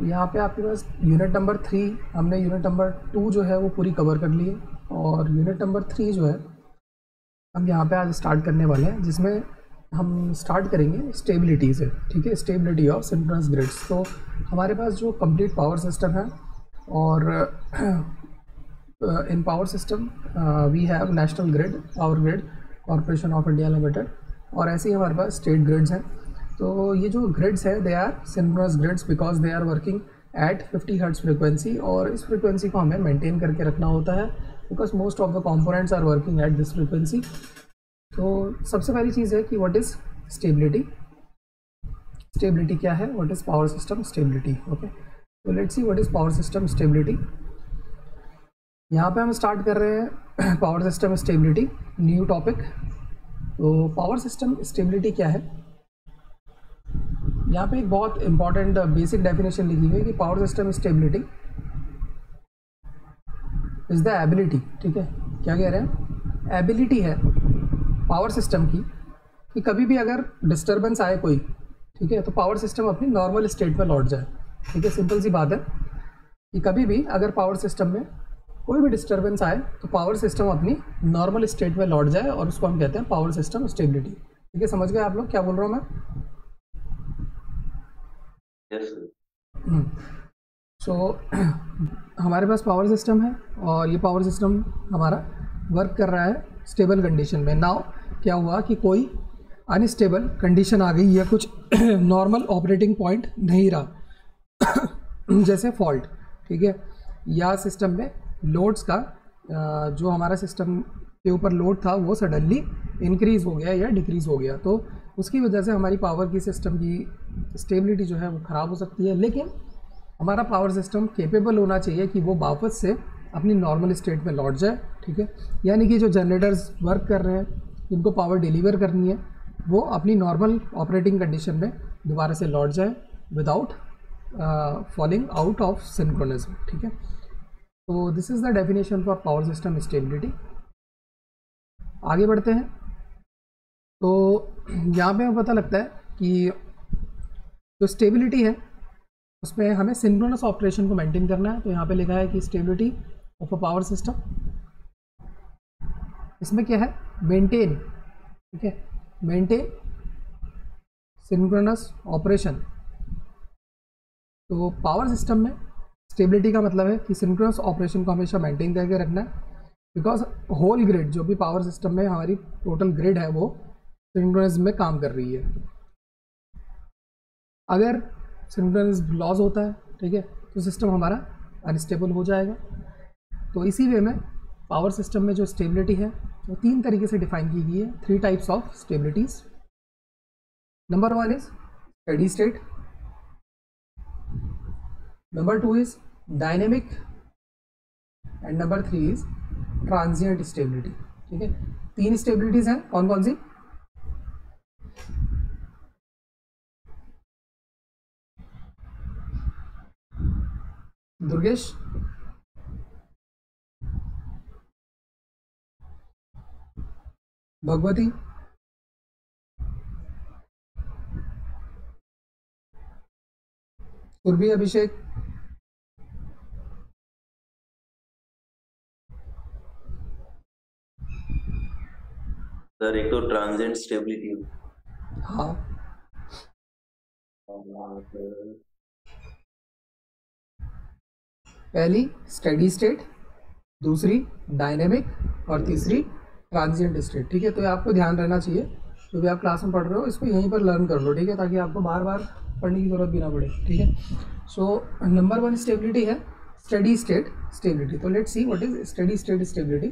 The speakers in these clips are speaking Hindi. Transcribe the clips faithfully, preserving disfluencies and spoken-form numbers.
यहाँ पे आपके पास यूनिट नंबर थ्री, हमने यूनिट नंबर टू जो है वो पूरी कवर कर ली है, और यूनिट नंबर थ्री जो है हम यहाँ पे आज स्टार्ट करने वाले हैं, जिसमें हम स्टार्ट करेंगे स्टेबिलिटी से। ठीक है, स्टेबिलिटी ऑफ सिंक्रोनस ग्रिड्स। तो हमारे पास जो कंप्लीट पावर सिस्टम है, और in power system we have national grid, power grid corporation of India limited, और ऐसे ही हमारे पास स्टेट ग्रिड्स हैं। तो ये जो ग्रिड्स है they are synchronous grids because they are working at fifty hertz frequency, और इस फ्रिक्वेंसी को हमें मेंटेन करके रखना होता है because most of the components are working at this frequency. तो सबसे पहली चीज़ है कि व्हाट इज़ स्टेबिलिटी। स्टेबिलिटी क्या है, what is power system stability. Okay, तो let's see what is power system stability. यहाँ पे हम स्टार्ट कर रहे हैं power system stability, new topic. तो पावर सिस्टम स्टेबिलिटी क्या है, यहाँ पे एक बहुत इंपॉर्टेंट बेसिक डेफिनेशन लिखी हुई है कि power system stability is the ability. ठीक है, क्या कह रहे हैं, एबिलिटी है पावर सिस्टम की कि कभी भी अगर डिस्टर्बेंस आए कोई, ठीक है, तो पावर सिस्टम अपनी नॉर्मल स्टेट में लौट जाए। ठीक है, सिंपल सी बात है कि कभी भी अगर पावर सिस्टम में कोई भी डिस्टर्बेंस आए तो पावर सिस्टम अपनी नॉर्मल स्टेट में लौट जाए, और उसको हम कहते हैं पावर सिस्टम स्टेबिलिटी। ठीक है, समझ गए आप लोग क्या बोल रहा हूँ मैं? सो so, हमारे पास पावर सिस्टम है, और ये पावर सिस्टम हमारा वर्क कर रहा है स्टेबल कंडीशन में। नाउ क्या हुआ कि कोई अनस्टेबल कंडीशन आ गई या कुछ नॉर्मल ऑपरेटिंग पॉइंट नहीं रहा जैसे फॉल्ट, ठीक है, या सिस्टम में लोड्स का जो हमारा सिस्टम के ऊपर लोड था वो सडनली इंक्रीज़ हो गया या डिक्रीज़ हो गया, तो उसकी वजह से हमारी पावर की सिस्टम की स्टेबिलिटी जो है वो ख़राब हो सकती है। लेकिन हमारा पावर सिस्टम केपेबल होना चाहिए कि वो वापस से अपनी नॉर्मल स्टेट में लौट जाए। ठीक है, यानी कि जो जनरेटर्स वर्क कर रहे हैं, जिनको पावर डिलीवर करनी है, वो अपनी नॉर्मल ऑपरेटिंग कंडीशन में दोबारा से लौट जाए without falling out of synchronism. ठीक है, तो this is the definition for power system stability. आगे बढ़ते हैं। तो यहाँ पे हमें पता लगता है कि जो स्टेबिलिटी है उसमें हमें सिंक्रोनस ऑपरेशन को मेंटेन करना है। तो यहाँ पे लिखा है कि stability of a power system, इसमें क्या है, मेंटेन। ठीक है, मेंटेन सिंक्रोनस ऑपरेशन। तो पावर सिस्टम में स्टेबिलिटी का मतलब है कि सिंक्रोनस ऑपरेशन को हमेशा मेंटेन करके रखना है, बिकॉज होल ग्रिड, जो भी पावर सिस्टम में हमारी टोटल ग्रिड है, वो सिंक्रोनिज्म में काम कर रही है। अगर सिंक्रोनिज्म लॉस होता है, ठीक है, तो सिस्टम हमारा अनस्टेबल हो जाएगा। तो इसी वे में पावर सिस्टम में जो स्टेबिलिटी है वो तीन तरीके से डिफाइन की गई है, three types of stabilities. Number one is steady state, number two is dynamic, and number three is transient stability. ठीक है, तीन स्टेबिलिटीज हैं, कौन कौन सी? दुर्गेश, भगवती, सुरभि, अभिषेक, सर एक तो ट्रांजिएंट स्टेबिलिटी। हाँ, पहली स्टेडी स्टेट, दूसरी डायनेमिक, और तीसरी ट्रांजिएंट स्टेट। ठीक है, तो ये आपको ध्यान रहना चाहिए, जो भी आप क्लास में पढ़ रहे हो इसको यहीं पर लर्न कर लो। ठीक है, ताकि आपको बार बार पढ़ने की ज़रूरत भी ना पड़े। ठीक है, सो नंबर वन स्टेबिलिटी है स्टेडी स्टेट स्टेबिलिटी। तो let's see what is steady state stability.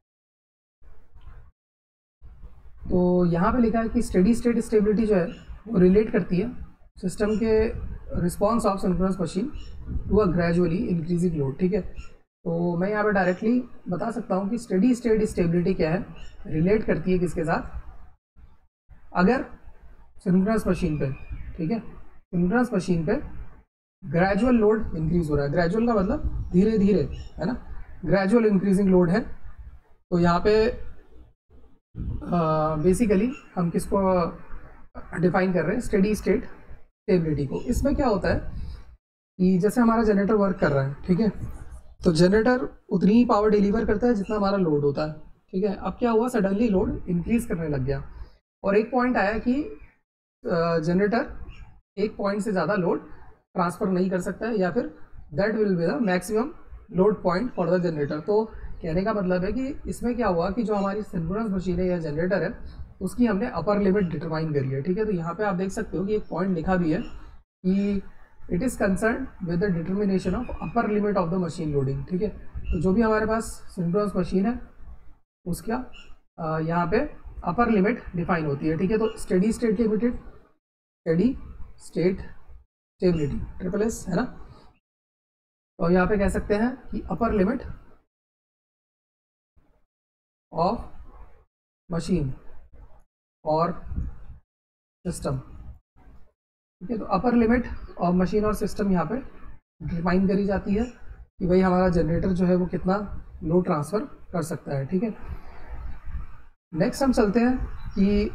तो यहाँ पे लिखा है कि स्टेडी स्टेट स्टेबिलिटी जो है वो रिलेट करती है सिस्टम के response of synchronous machine to a gradually increasing load. ठीक है, तो मैं यहाँ पे डायरेक्टली बता सकता हूँ कि स्टेडी स्टेट स्टेबिलिटी क्या है, रिलेट करती है किसके साथ, अगर सिंक्रोनस मशीन पे, ठीक है, सिंक्रोनस मशीन पे ग्रेजुअल लोड इंक्रीज हो रहा है। ग्रेजुअल का मतलब धीरे धीरे, है ना, ग्रेजुअल इंक्रीजिंग लोड है। तो यहाँ पे बेसिकली uh, हम किसको डिफाइन कर रहे हैं, स्टेडी स्टेट स्टेबिलिटी को। इसमें क्या होता है कि जैसे हमारा जनरेटर वर्क कर रहा है, ठीक है, तो जनरेटर उतनी ही पावर डिलीवर करता है जितना हमारा लोड होता है, ठीक है। अब क्या हुआ, सडनली लोड इंक्रीज करने लग गया और एक पॉइंट आया कि जनरेटर एक पॉइंट से ज़्यादा लोड ट्रांसफ़र नहीं कर सकता है, या फिर that will be the maximum load point for the generator. तो कहने का मतलब है कि इसमें क्या हुआ कि जो हमारी सिंक्रोनस मशीन है या जनरेटर है उसकी हमने अपर लिमिट डिटरमाइन करी है, ठीक है। तो यहाँ पे आप देख सकते हो कि एक पॉइंट लिखा भी है कि it is concern with the determination of upper limit of the machine loading, ठीक है। तो जो भी हमारे पास सिंक्रोनस मशीन है उसका यहाँ पे अपर लिमिट डिफाइन होती है, ठीक है। तो steady state limited, steady state stability triple S है ना, तो यहाँ पे कह सकते हैं कि अपर लिमिट ऑफ मशीन और सिस्टम, ठीक है। तो अपर लिमिट ऑफ मशीन और सिस्टम यहाँ पे डिफाइन करी जाती है कि भाई हमारा जनरेटर जो है वो कितना लोड ट्रांसफ़र कर सकता है, ठीक है। नेक्स्ट हम चलते हैं कि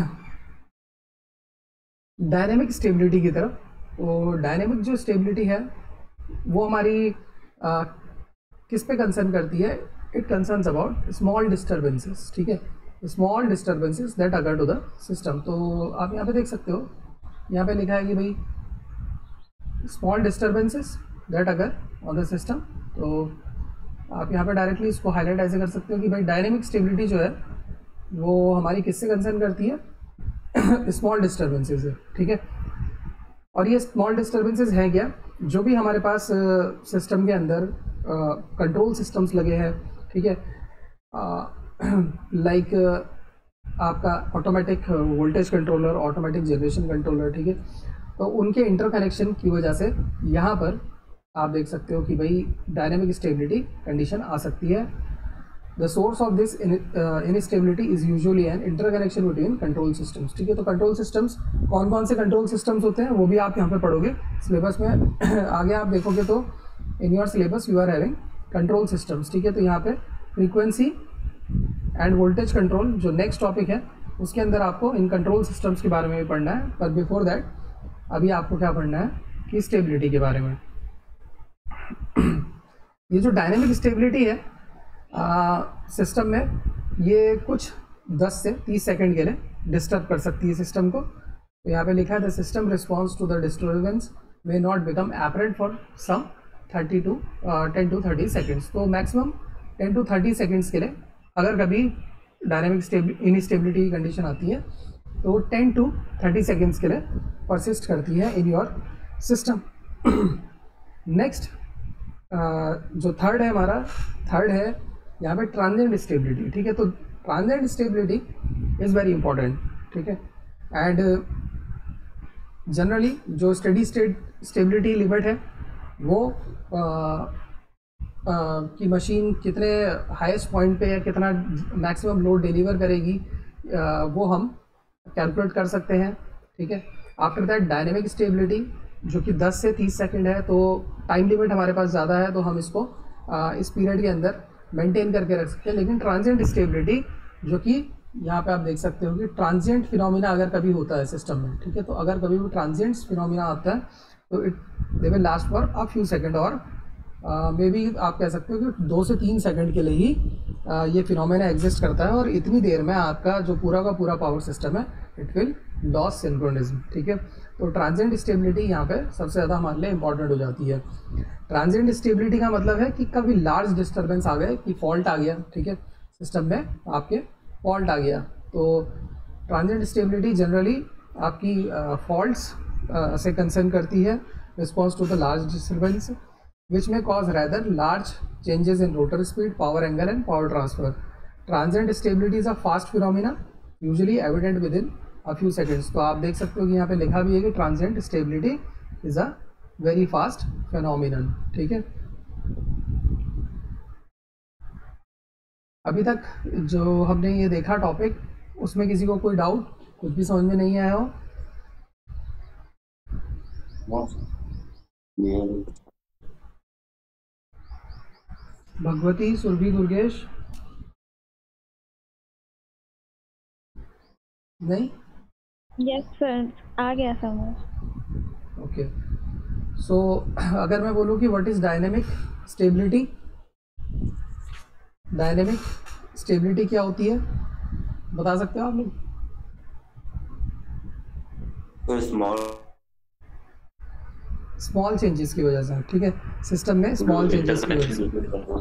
डायनेमिक स्टेबिलिटी की तरफ। तो डायनेमिक जो स्टेबिलिटी है वो हमारी आ, किस पे कंसर्न करती है, it concerns about small disturbances, ठीक है, स्मॉल डिस्टर्बेंसेस दैट अगर टू द सिस्टम। तो आप यहाँ पे देख सकते हो, यहाँ पे लिखा है कि भाई स्मॉल डिस्टर्बेंसेस दैट अगर ऑन द सिस्टम। तो आप यहाँ पे डायरेक्टली इसको हाईलाइट ऐसे कर सकते हो कि भाई डायनेमिक स्टेबिलिटी जो है वो हमारी किससे कंसर्न करती है, स्मॉल डिस्टर्बेंसेस है, ठीक है। और ये स्मॉल डिस्टर्बेंसेस हैं क्या, जो भी हमारे पास सिस्टम uh, के अंदर कंट्रोल uh, सिस्टम्स लगे हैं, ठीक है, लाइक uh, like, uh, आपका automatic voltage controller, automatic generation controller, ठीक है। तो उनके इंटरकनेक्शन की वजह से यहाँ पर आप देख सकते हो कि भाई डायनेमिक स्टेबिलिटी कंडीशन आ सकती है। The source of this instability is usually an interconnection between control systems, ठीक है। तो कंट्रोल सिस्टम्स कौन कौन से कंट्रोल सिस्टम्स होते हैं वो भी आप यहाँ पे पढ़ोगे सिलेबस में। आगे आप देखोगे तो in your syllabus you are having control systems, ठीक है। तो यहाँ पे फ्रीक्वेंसी एंड वोल्टेज कंट्रोल जो नेक्स्ट टॉपिक है उसके अंदर आपको इन कंट्रोल सिस्टम्स के बारे में भी पढ़ना है, पर बिफोर दैट अभी आपको क्या पढ़ना है कि स्टेबिलिटी के बारे में। ये जो डायनेमिक स्टेबिलिटी है सिस्टम में, ये कुछ दस से तीस सेकंड के लिए डिस्टर्ब कर सकती है सिस्टम को। तो यहाँ पे लिखा है the system response to the disturbance may not become apparent for some thirty to ten to thirty seconds. तो maximum ten to thirty seconds के लिए अगर कभी डायनेमिक स्टेबि इनस्टेबिलिटी की कंडीशन आती है तो टेन टू थर्टी सेकेंड्स के लिए परसिस्ट करती है इन योर सिस्टम। नेक्स्ट जो थर्ड है हमारा, थर्ड है यहाँ पे ट्रांजिएंट स्टेबिलिटी, ठीक है। तो transient stability is very important, ठीक है। एंड जनरली जो स्टेडी स्टेट स्टेबिलिटी लिमिट है वो uh, uh, कि मशीन कितने हाईएस्ट पॉइंट पे या कितना मैक्सिमम लोड डिलीवर करेगी uh, वो हम कैलकुलेट कर सकते हैं, ठीक है। आफ्टर दैट डायनेमिक स्टेबिलिटी जो कि दस से तीस सेकंड है, तो टाइम लिमिट हमारे पास ज़्यादा है तो हम इसको आ, इस पीरियड के अंदर मेंटेन करके रख सकते हैं। लेकिन ट्रांजिएंट स्टेबिलिटी जो कि यहाँ पे आप देख सकते हो कि ट्रांजिएंट फिनोमिना अगर कभी होता है सिस्टम में, ठीक है, तो अगर कभी भी ट्रांजिएंट फिनोमिना आता है तो it they will last for a few second, और मे बी आप कह सकते हो कि दो से तीन सेकंड के लिए ही आ, ये फिनोमेना एग्जिस्ट करता है, और इतनी देर में आपका जो पूरा का पूरा पावर सिस्टम है इट विल लॉस सिंक्रोनिज्म, ठीक है। तो ट्रांजिएंट स्टेबिलिटी यहाँ पे सबसे ज़्यादा हमारे लिए इंपॉर्टेंट हो जाती है। ट्रांजिएंट स्टेबिलिटी का मतलब है कि कभी लार्ज डिस्टर्बेंस आ गए, कि फॉल्ट आ गया, ठीक है, सिस्टम में आपके फॉल्ट आ गया, तो ट्रांजिएंट स्टेबिलिटी जनरली आपकी फॉल्ट्स uh, से कंसर्न करती है, response to the large disturbance which may cause rather large changes in rotor speed, power angle and power transfer. Transient stability is a fast phenomena usually evident within a few seconds. तो आप देख सकते हो कि यहाँ पे लिखा भी है कि transient stability is a very fast phenomenon, ठीक है। अभी तक जो हमने ये देखा टॉपिक, उसमें किसी को कोई डाउट, कुछ भी समझ में नहीं आया हो? भगवती, सुरभि, दुर्गेश, नहीं? यस सर, आ गया समझ। ओके, सो अगर मैं बोलूँ कि what is dynamic stability, dynamic stability क्या होती है, बता सकते हो आप लोग? तो स्मॉल स्मॉल चेंजेस की वजह से, ठीक है, सिस्टम में स्मॉल चेंजेस की वजह से,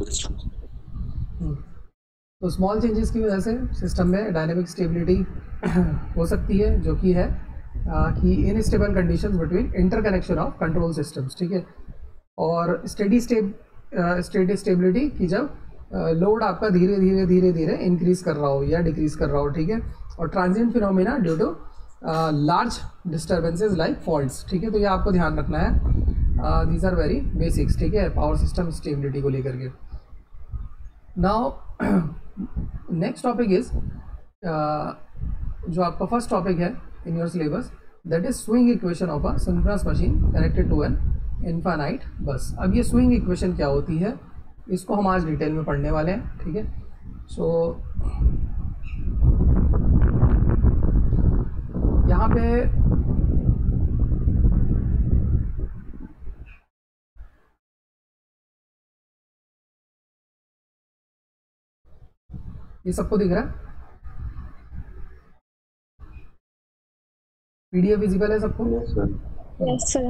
तो स्मॉल चेंजेस की वजह से सिस्टम में डायनेमिक स्टेबिलिटी हो सकती है, जो कि है आ, कि unstable conditions between interconnection of control systems, ठीक है। और स्टेडी स्टेब स्टेडी स्टेबिलिटी की जब लोड आपका धीरे धीरे धीरे धीरे इंक्रीज कर रहा हो या डिक्रीज कर रहा हो, ठीक है। और transient phenomena due to large disturbances like faults, ठीक है। तो ये आपको ध्यान रखना है, दीज आर वेरी बेसिक्स, ठीक है, पावर सिस्टम स्टेबिलिटी को लेकर के। नाउ नेक्स्ट टॉपिक इज जो आपका फर्स्ट टॉपिक है in your syllabus, that is swing equation of a synchronous machine connected to an infinite bus. अब ये स्विंग इक्वेशन क्या होती है, इसको हम आज डिटेल में पढ़ने वाले हैं, ठीक है। सो यहाँ पे ये सबको दिख रहा है, पीडीएफ विजिबल है सबको? Yes sir.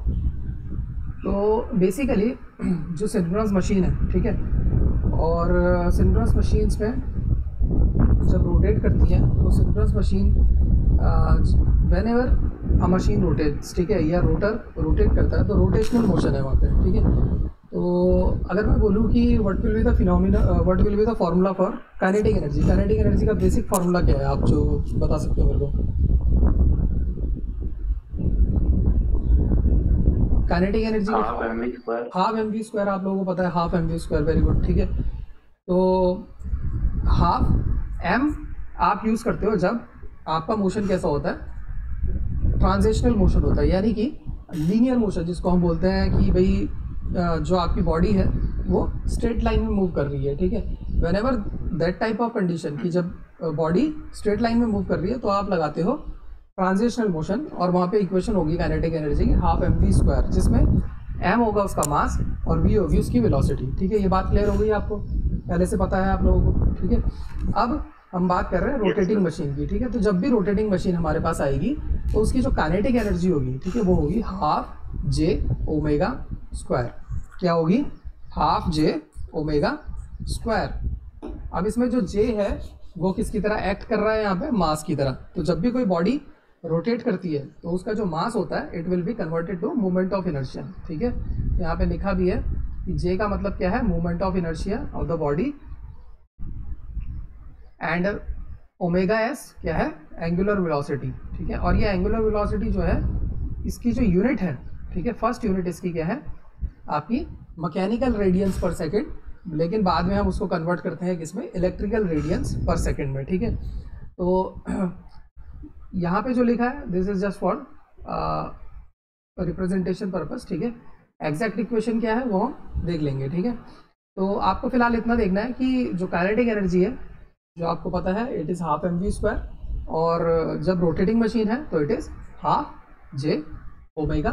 तो बेसिकली जो सिंक्रोनस मशीन है, ठीक है, और सिंक्रोनस मशीन्स में जब रोटेट करती है तो synchronous machine whenever a machine rotates, ठीक है, या रोटर रोटेट करता है तो रोटेशनल मोशन है वहाँ पे, ठीक है। तो अगर मैं बोलूँ कि what will be the phenomena, what will be the formula for kinetic energy, kinetic energy का बेसिक फार्मूला क्या है, आप जो बता सकते हो मेरे को? Kinetic energy half M V square, half M V square आप लोगों को पता है, half M V square, very good, ठीक है। तो हाफ एम आप यूज़ करते हो जब आपका मोशन कैसा होता है, ट्रांजिशनल मोशन होता है, यानी कि लीनियर मोशन जिसको हम बोलते हैं कि भाई जो आपकी बॉडी है वो स्ट्रेट लाइन में मूव कर रही है, ठीक है। Whenever that type of condition कि जब बॉडी स्ट्रेट लाइन में मूव कर रही है तो आप लगाते हो ट्रांजिशनल मोशन, और वहाँ पे इक्वेशन होगी काइनेटिक एनर्जी की हाफ एम वी स्क्वायर, जिसमें एम होगा उसका मास और वी होगी उसकी वेलोसिटी, ठीक है। ये बात क्लियर हो गई आपको, पहले से पता है आप लोगों को, ठीक है। अब हम बात कर रहे हैं रोटेटिंग मशीन की, ठीक है। तो जब भी रोटेटिंग मशीन हमारे पास आएगी तो उसकी जो काइनेटिक एनर्जी होगी, ठीक है, वो होगी हाफ जे ओमेगा स्क्वायर। क्या होगी? Half J omega square. अब इसमें जो जे है वो किसकी तरह एक्ट कर रहा है यहाँ पे? मास की तरह। तो जब भी कोई बॉडी रोटेट करती है तो उसका जो मास होता है it will be converted to moment of inertia, ठीक है। यहाँ पे लिखा भी है कि जे का मतलब क्या है? Moment of inertia of the body, and omega S क्या है? एंगुलर वेलोसिटी, ठीक है। और ये एंगुलर वेलोसिटी जो है इसकी जो यूनिट है, ठीक है, फर्स्ट यूनिट इसकी क्या है? आपकी मैकेनिकल रेडियंस पर सेकेंड, लेकिन बाद में हम उसको कन्वर्ट करते हैं किसमें? इलेक्ट्रिकल रेडियंस पर सेकेंड में, ठीक है। तो यहाँ पे जो लिखा है this is just for representation purpose, ठीक है। एग्जैक्ट इक्वेशन क्या है वो हम देख लेंगे, ठीक है। तो आपको फिलहाल इतना देखना है कि जो काइनेटिक एनर्जी है जो आपको पता है it is half M V square, और जब रोटेटिंग मशीन है तो it is half J omega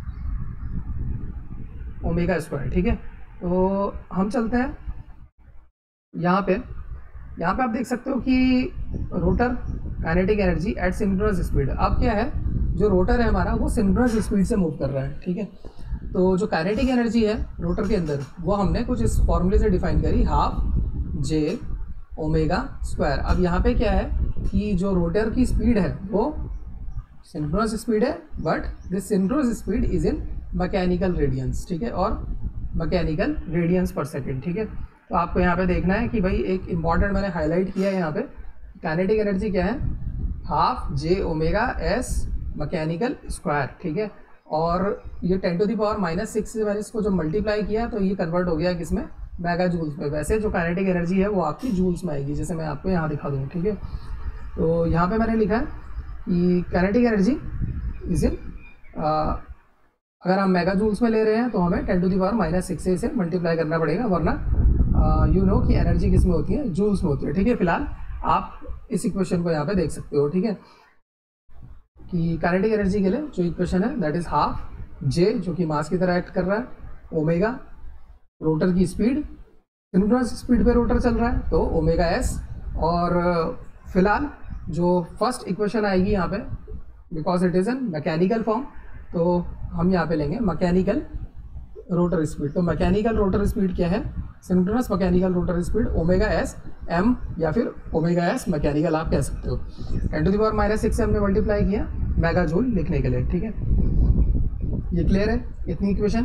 omega square, ठीक है। तो हम चलते हैं यहाँ पे यहाँ पे आप देख सकते हो कि rotor kinetic energy at synchronous speed. अब क्या है, जो रोटर है हमारा वो सिंक्रोनस स्पीड से मूव कर रहा है, ठीक है। तो जो काइनेटिक एनर्जी है रोटर के अंदर वो हमने कुछ इस फॉर्मूले से डिफाइन करी, हाफ जे ओमेगा स्क्वायर। अब यहाँ पे क्या है कि जो रोटर की स्पीड है वो सिंक्रोनस स्पीड है, but this synchronous speed is in mechanical radians, ठीक है, और मैकेनिकल रेडियंस पर सेकेंड, ठीक है। तो आपको यहाँ पे देखना है कि भाई एक इंपॉर्टेंट मैंने हाईलाइट किया है यहाँ पे, काइनेटिक एनर्जी क्या है? Half J omega S mechanical square, ठीक है। और ये ten to the power minus six से मैंने इसको जो मल्टीप्लाई किया तो ये कन्वर्ट हो गया किसमें? मेगा जूल्स में। वैसे जो काइनेटिक एनर्जी है वो आपकी जूल्स में आएगी, जैसे मैं आपको यहाँ दिखा दूँ, ठीक है। तो यहाँ पे मैंने लिखा है कि काइनेटिक एनर्जी इज इन, अगर हम मेगा जूल्स में ले रहे हैं तो हमें ten to the power minus six से इसे मल्टीप्लाई करना पड़ेगा, वरना यू नो कि एनर्जी किस में होती है? जूल्स में होती है, ठीक है। फिलहाल आप इस इक्वेशन को यहाँ पे देख सकते हो, ठीक है, कि काइनेटिक एनर्जी के लिए जो इक्वेशन है दैट इज हाफ जे जो कि मास की तरह एक्ट कर रहा है, ओमेगा रोटर की स्पीड, सिंक्रोनस स्पीड पे रोटर चल रहा है तो ओमेगा एस। और फिलहाल जो फर्स्ट इक्वेशन आएगी यहाँ पे, because it is an mechanical form, तो हम यहाँ पे लेंगे मैकेनिकल रोटर स्पीड। तो मैकेनिकल रोटर स्पीड क्या है, synchronous mechanical rotor speed omega S M या फिर ओमेगा एस मैकेनिकल आप कह सकते हो। Ten to the power minus six M में मल्टीप्लाई किया मेगा जूल लिखने के लिए, ठीक है। ये क्लियर है इतनी equation?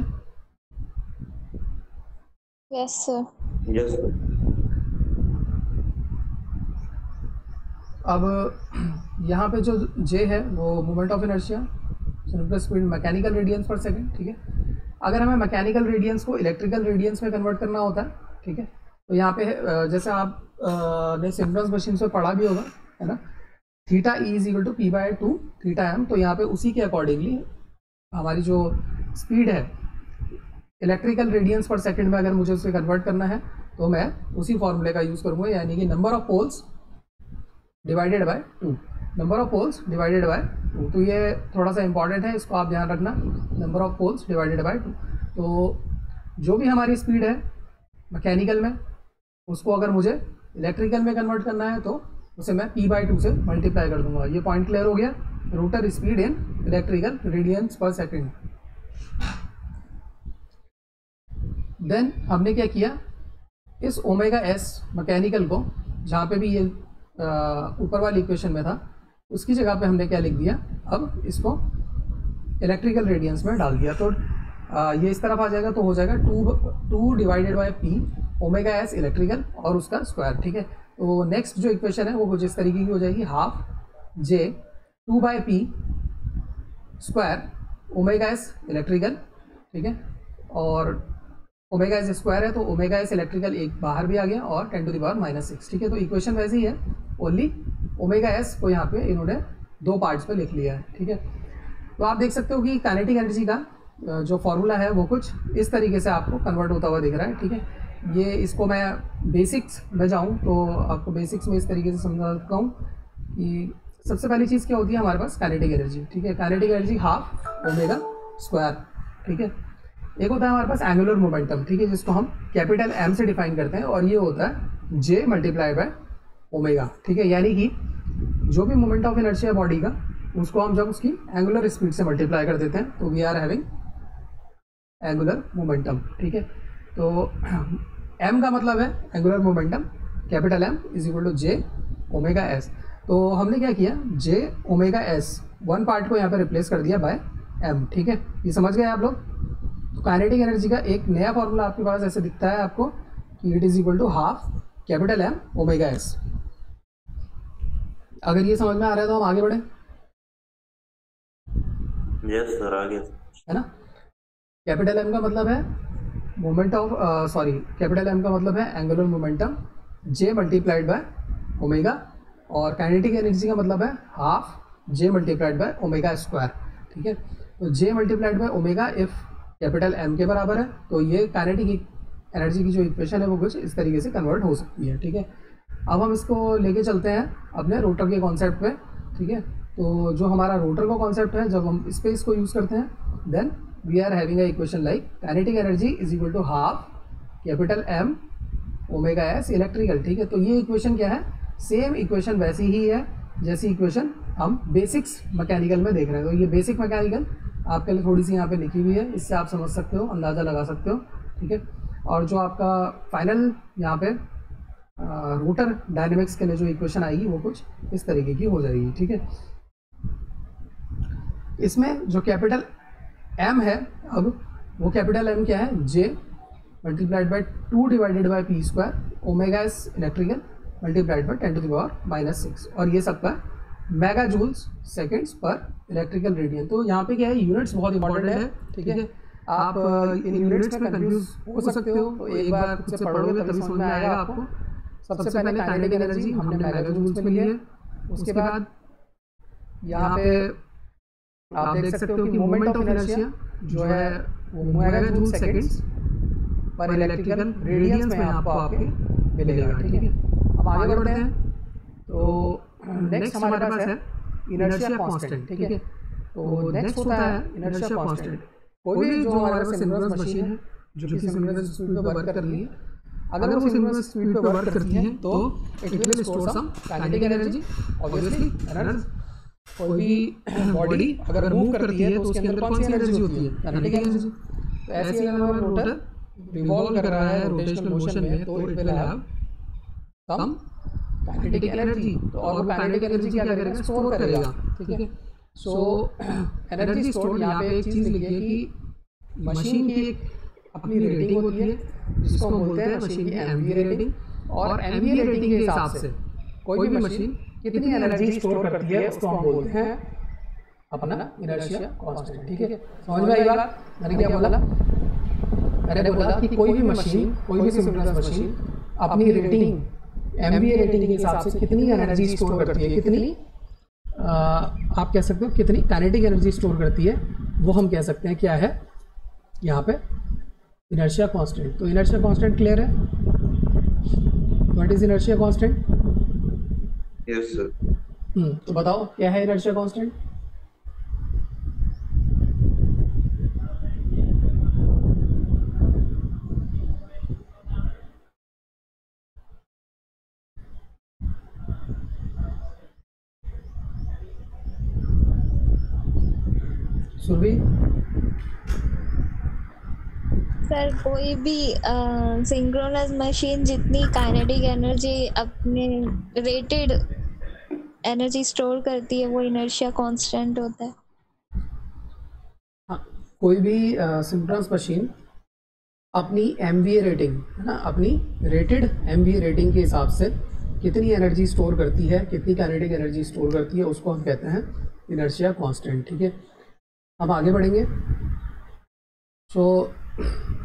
Yes sir. Yes sir. अब यहाँ पे जो जे है वो moment of inertia, synchronous speed mechanical radians per second, ठीक है। अगर हमें मैकेनिकल रेडियंस को इलेक्ट्रिकल रेडियंस में कन्वर्ट करना होता है, ठीक है, तो यहाँ पे जैसे आप ने सिंक्रोनस मशीन से पढ़ा भी होगा, है ना, theta E is equal to P by two theta M. तो यहाँ पे उसी के अकॉर्डिंगली हमारी जो स्पीड है इलेक्ट्रिकल रेडियंस पर सेकंड में अगर मुझे उसे कन्वर्ट करना है तो मैं उसी फॉर्मूले का यूज़ करूँगा, यानी कि number of poles divided by two, number of poles divided by two. तो ये थोड़ा सा इंपॉर्टेंट है, इसको आप ध्यान रखना, number of poles divided by two. तो जो भी हमारी स्पीड है मैकेनिकल में, उसको अगर मुझे इलेक्ट्रिकल में कन्वर्ट करना है तो उसे मैं पी बाई टू से मल्टीप्लाई कर दूंगा। ये पॉइंट क्लियर हो गया, rotor speed in electrical radians per second. Then हमने क्या किया, इस ओमेगा एस मैकेनिकल को, जहाँ पे भी ये ऊपर वाली इक्वेशन में था, उसकी जगह पे हमने क्या लिख दिया, अब इसको इलेक्ट्रिकल रेडियंस में डाल दिया। तो आ, ये इस तरफ आ जाएगा, तो हो जाएगा two two divided by P omega S electrical और उसका स्क्वायर, ठीक है। तो नेक्स्ट जो इक्वेशन है वो कुछ इस तरीके की हो जाएगी, half J two by P square omega S electrical, ठीक है, और ओमेगा एस स्क्वायर है तो ओमेगा एस इलेक्ट्रिकल एक बाहर भी आ गया और ten to the power minus six, ठीक है। तो इक्वेशन वैसी ही है, ओनली ओमेगा एस को यहाँ पे इन्होंने दो पार्ट्स पे लिख लिया है, ठीक है। तो आप देख सकते हो कि काइनेटिक एनर्जी का जो फॉर्मूला है वो कुछ इस तरीके से आपको कन्वर्ट होता हुआ दिख रहा है, ठीक है। ये इसको मैं बेसिक्स में जाऊँ तो आपको बेसिक्स में इस तरीके से समझा सकता हूँ कि सबसे पहली चीज़ क्या होती है हमारे पास, काइनेटिक एनर्जी, ठीक है। Kinetic energy half omega square, ठीक है। एक होता है हमारे पास एंगुलर मोमेंटम, ठीक है, जिसको हम कैपिटल एम से डिफाइन करते हैं, और ये होता है जे मल्टीप्लाई बाय ओमेगा, ठीक है। यानी कि जो भी मोमेंट ऑफ इनर्शिया बॉडी का, उसको हम जब उसकी एंगुलर स्पीड से मल्टीप्लाई कर देते हैं तो we are having angular momentum, ठीक है। तो एम का मतलब है angular momentum, capital M is equal to J omega S. तो हमने क्या किया, J omega S one part को यहाँ पे रिप्लेस कर दिया बाय एम, ठीक है। ये समझ गए आप लोग? तो काइनेटिक एनर्जी का एक नया फॉर्मूला आपके पास ऐसे दिखता है आपको कि it is equal to half capital M omega S. अगर ये समझ में आ रहा है तो हम आगे बढ़े। यस सर, आगे है ना। कैपिटल एम का मतलब है moment of sorry capital M का मतलब है angular momentum, J multiplied by omega, और काइनेटिक एनर्जी का मतलब है half J multiplied by omega square, ठीक है। तो J multiplied by omega if capital M के बराबर है, तो ये काइनेटिक एनर्जी की जो इक्वेशन है वो कुछ इस तरीके से कन्वर्ट हो सकती है, ठीक है। अब हम इसको लेके चलते हैं अपने रोटर के कॉन्सेप्ट पे, ठीक है। तो जो हमारा रोटर का कॉन्सेप्ट है, जब हम स्पेस को यूज़ करते हैं, then we are having a equation like kinetic energy is equal to half capital M omega S electrical, ठीक है। तो ये इक्वेशन क्या है, सेम इक्वेशन वैसी ही है जैसी इक्वेशन हम बेसिक्स मैकेनिकल में देख रहे हैं। तो ये बेसिक मैकेनिकल आपके लिए थोड़ी सी यहाँ पे लिखी हुई है, इससे आप समझ सकते हो, अंदाज़ा लगा सकते हो, ठीक है। और जो आपका फाइनल यहाँ पे रोटर डायनेमिक्स के लिए जो इक्वेशन आएगी वो कुछ इस तरीके की हो जाएगी, ठीक है। इसमें जो कैपिटल एम है, अब वो कैपिटल एम क्या है, J multiplied by two divided by P square omega S electrical multiplied by ten to the power minus six, और ये सबका mega joules seconds per electrical radian. तो यहाँ पे क्या है, यूनिट्स बहुत इंपॉर्टेंट है, ठीक है। आप इन यूनिट्स में कंफ्यूज हो सकते हो, तो एक बार खुद से पढ़ोगे तभी समझ में आएगा आपको। सबसे पहले काइनेटिक एनर्जी हमने मेगा जूल्स में ली है, उसके बाद यहाँ पे आप देख सकते हो कि मोमेंट ऑफ इनर्शिया जो है वो mega joule seconds per electrical radians में आपको आपके मिलेगा, ठीक है। हम आगे बढ़ते हैं। तो नेक्स्ट हमारे पास है इनर्शिया कांस्टेंट, ठीक है। तो नेक्स्ट होता है इनर्शिया कांस्टेंट। कोई भी जो हमारे पास सिंक्रोनस मशीन है जो कि सिंक्रोनस स्पीड पे वर्क कर रही है, अगर वो सिंक्रोनस स्पीड पे वर्क करती है तो it will store some kinetic energy obviously energy. कोई भी बॉडी अगर मूव करती है तो उसके अंदर कौन सी एनर्जी होती है, काइनेटिक एनर्जी। तो ऐसे अगर हमारा रोटर रिवॉल्व कर रहा है रोटेशनल मोशन में तो it will have some kinetic energy. तो और वो काइनेटिक एनर्जी क्या करेगा, स्टोर करेगा, ठीक है। सो एनर्जी स्टोर, यहाँ पे एक चीज़ लिखी है कि मशीन की एक अपनी रेटिंग होती है जिसको हम बोलते हैं मशीन की एमवीए रेटिंग, और एमवीए रेटिंग के हिसाब से कोई भी मशीन कितनी एनर्जी स्टोर करती है उसको हम बोलते हैं अपना इनर्शिया कांस्टेंट, ठीक है। समझ में आई बात? मैंने क्या बोला? मैंने बोला कि कोई भी मशीन, कोई भी सिंक्रोनस मशीन अपनी रेटिंग एमवीए रेटिंग के हिसाब से कितनी एनर्जी स्टोर करती है, कितनी आ, आप कह सकते हो कितनी काइनेटिक एनर्जी स्टोर करती है, वो हम कह सकते हैं क्या है यहाँ पे, इनर्शिया कांस्टेंट। तो इनर्शिया कांस्टेंट क्लियर है? What is inertia constant? Yes sir. Hmm तो बताओ क्या है इनर्शिया कांस्टेंट? सुरभि? सर कोई भी सिंक्रोनस मशीन जितनी काइनेटिक एनर्जी अपने रेटेड एनर्जी स्टोर करती है वो इनर्शिया कांस्टेंट होता है। हाँ, कोई भी सिंक्रोनस मशीन अपनी एमवीए रेटिंग है ना, अपनी रेटेड एमवीए रेटिंग के हिसाब से कितनी एनर्जी स्टोर करती है, कितनी काइनेटिक एनर्जी स्टोर करती है, उसको हम कहते हैं इनर्शिया कांस्टेंट, ठीक है। अब आगे बढ़ेंगे। सो so,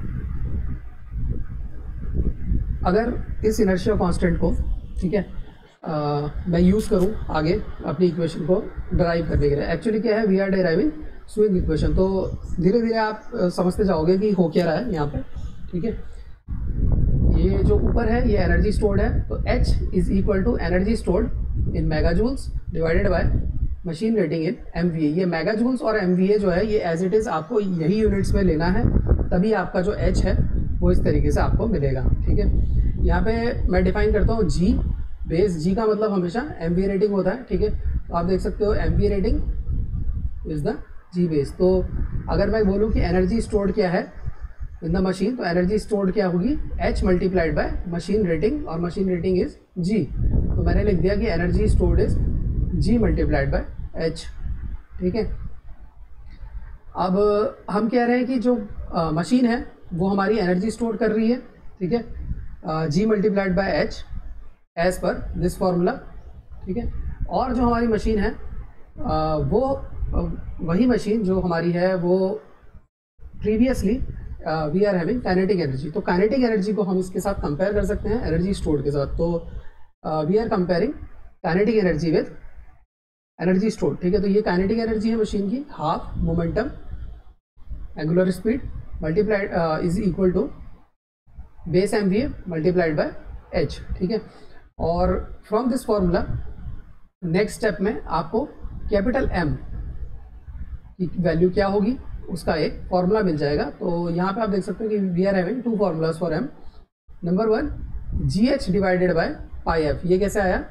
अगर इस इनर्शिया कांस्टेंट को, ठीक है, आ, मैं यूज़ करूं आगे अपनी इक्वेशन को ड्राइव करने के लिए, एक्चुअली क्या है, we are deriving swing equation. तो धीरे धीरे आप समझते जाओगे कि हो क्या रहा है यहाँ पे, ठीक है। ये जो ऊपर है ये एनर्जी स्टोर्ड है, तो H is equal to energy stored in mega joules divided by machine rating in M V A. ये मेगा जूल्स और एम वी ए जो है ये एज इट इज़ आपको यही यूनिट्स में लेना है, तभी आपका जो H है वो इस तरीके से आपको मिलेगा, ठीक है। यहाँ पे मैं डिफाइन करता हूँ G बेस। G का मतलब हमेशा एम वी ए रेटिंग होता है, ठीक है। तो आप देख सकते हो M V A rating is the G base. तो अगर मैं बोलूँ कि एनर्जी स्टोर्ड क्या है इन द मशीन, तो एनर्जी स्टोर्ड क्या होगी, H multiplied by machine rating, और मशीन रेटिंग इज G। तो मैंने लिख दिया कि energy stored is G multiplied by H, ठीक है। अब हम कह रहे हैं कि जो आ, मशीन है वो हमारी एनर्जी स्टोर कर रही है, ठीक है, G multiplied by H as per this formula, ठीक है। और जो हमारी मशीन है आ, वो आ, वही मशीन जो हमारी है वो previously we are having kinetic energy. तो काइनेटिक एनर्जी को हम इसके साथ कंपेयर कर सकते हैं एनर्जी स्टोर्ड के साथ। तो we are comparing kinetic energy with energy stored, ठीक है। तो ये काइनेटिक एनर्जी है मशीन की, half momentum angular speed multiplied is equal to base M V A multiplied by H, ठीक है। और from this formula next step में आपको कैपिटल एम की वैल्यू क्या होगी उसका एक फॉर्मूला मिल जाएगा। तो यहाँ पे आप देख सकते हो कि we are having two formulas for M. Number one G H divided by pi F. ये कैसे आया,